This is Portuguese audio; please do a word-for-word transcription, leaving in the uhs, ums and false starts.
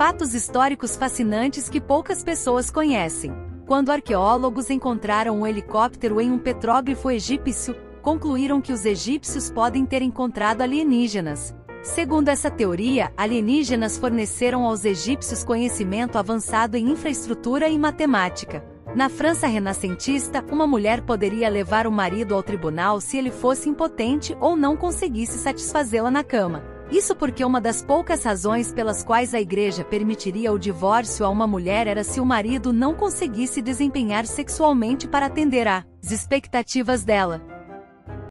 Fatos históricos fascinantes que poucas pessoas conhecem. Quando arqueólogos encontraram um helicóptero em um petróglifo egípcio, concluíram que os egípcios podem ter encontrado alienígenas. Segundo essa teoria, alienígenas forneceram aos egípcios conhecimento avançado em infraestrutura e matemática. Na França renascentista, uma mulher poderia levar o marido ao tribunal se ele fosse impotente ou não conseguisse satisfazê-la na cama. Isso porque uma das poucas razões pelas quais a igreja permitiria o divórcio a uma mulher era se o marido não conseguisse desempenhar sexualmente para atender às expectativas dela.